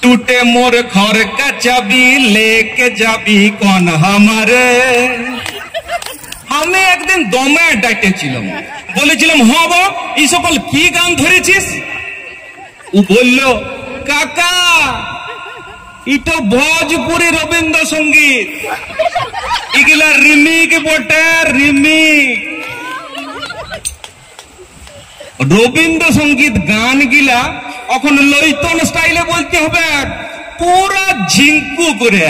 टूटे मोर घर का चाबी लेके जाबी कौन हमारे। আমি একদিন দমে ডাকেছিলাম, বলেছিলাম হব এই সকল কি গান ধরেছিস। ও বলল কাকা এটা ভোজপুরি রবীন্দ্রসঙ্গীত, এগুলা রিমিক বটে রিমিক। রবীন্দ্রসঙ্গীত গান গিলা এখন লইতন স্টাইলে বলতে হবে, পুরা ঝিঙ্কু করে।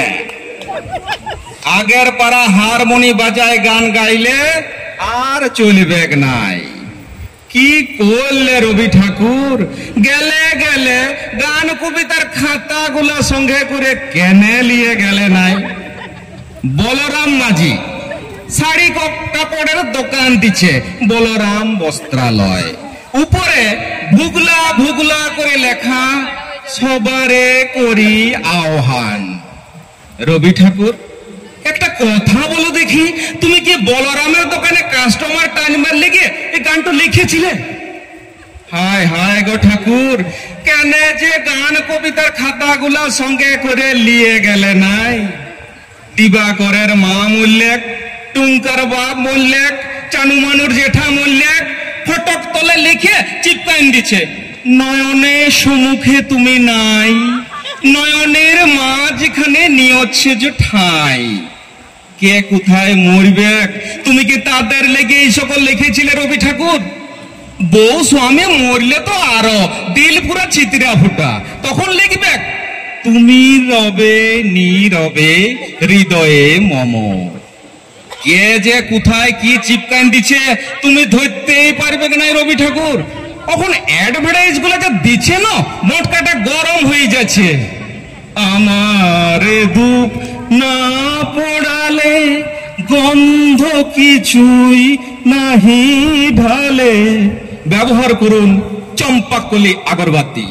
আগের পাড়া হারমোনি বাজায় গান গাইলে আর চলবে নাই। কি করলে রবি ঠাকুর, গেলে গেলে গান কবিতার খাতা গুলা সঙ্গে করে কেনে নিয়ে গেলে নাই। বলরাম মাঝি শাড়ি কাপড়ের দোকান দিচ্ছে, বলরাম বস্ত্রালয়। উপরে ভুগলা ভুগলা করে লেখা, সবারে করি আহ্বান। রবি ঠাকুর একটা কথা বলো দেখি, তুমি কি বলরামের দোকানে কাস্টমার টানবার লেগে এই গানটা লিখেছিলে? হায় হায় গো ঠাকুর, কেন যে গান কবিতার খাতাগুলা সঙ্গে করে নিয়ে গেলে নাই? দিবাকরের মা মল্লেক, টুঙ্কার বাপ মল্লেক, চানুমানুর জেঠা মল্লেক ফটক তলে লিখে চিপকাইন দিচ্ছে, নয়নে সম্মুখে তুমি নাই, নয়নের মা যেখানে নিয়চ্ছে যে ঠাই। কে কোথায় মরবে, তুমি কি তাদের লেগে এই সকল লিখেছিলে রবি ঠাকুর? বউ স্বামী মরলে তো আরো দিল পুরা চিত্রা ফুটা, তখন লিখবে তুমি রবে নীরবে হৃদয়ে মম। কে যে কোথায় কি চিপকান দিচ্ছে তুমি ধরতেই পারবে না রবি ঠাকুর। এখন অ্যাডভার্টাইজ গুলো যা দিচ্ছে না, মোটকাটা গরম হয়ে যাচ্ছে। আমার ধূপ না পড়ালে গন্ধ কিছুই নাহি ঢালে, ব্যবহার করুন চম্পাকলি আগরবাতি।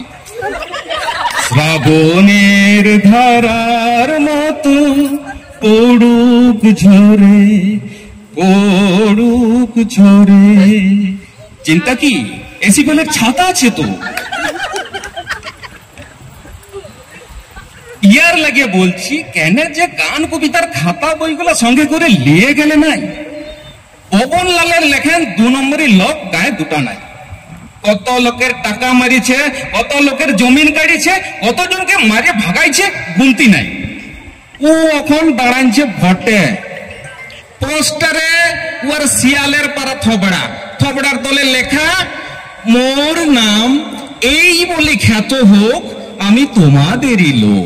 শ্রাবণের ধারার মতো পড়ুক ঝরে পড়ুক ঝরে। চিন্তা কি, এসি বলে ছাতা আছে তো। ইয়ার লাগে বলছি, কেন যে গান কবিতার খাতা বইগুলা সঙ্গে করে নিয়ে গেলে নাই? পবন লালের লেখেন 2 নম্বরই লোক, গায়ে দুটা নাই। কত লোকের টাকা মারিছে, কত লোকের জমিন কাটিছে, কতজনকে মারে ভাগাইছে, গুনতি নাই। ও এখন দাঁড়াইছে ভটে, পোস্টারে ওর শিয়ালের পারা থবড়া, থবড়ার তলে লেখা মোর নাম এই বলে খ্যাত হোক, আমি তোমাদেরই লোক।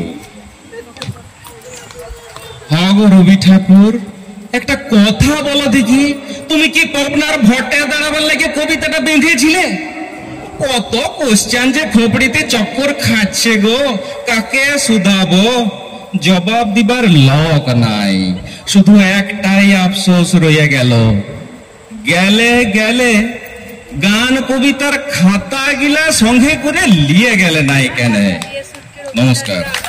হ্যাঁ গো রবি ঠাকুর, একটা কথা বলো দেখি, তুমি কি পাবনার ভটে দাঁড়াবার লাগে কবিতাটা বেঁধেছিলে? কত কোশ্চেন যে খোপড়িতে চক্কর খাচ্ছে গো, কাকে শুধাবো? জবাব দিবার লোক নাই, শুধু একটাই আফসোস রয়ে গেল, গেলে গেলে গান কবিতার খাতা গিলা সঙ্গে করে নিয়ে গেলে নাই কেন। নমস্কার।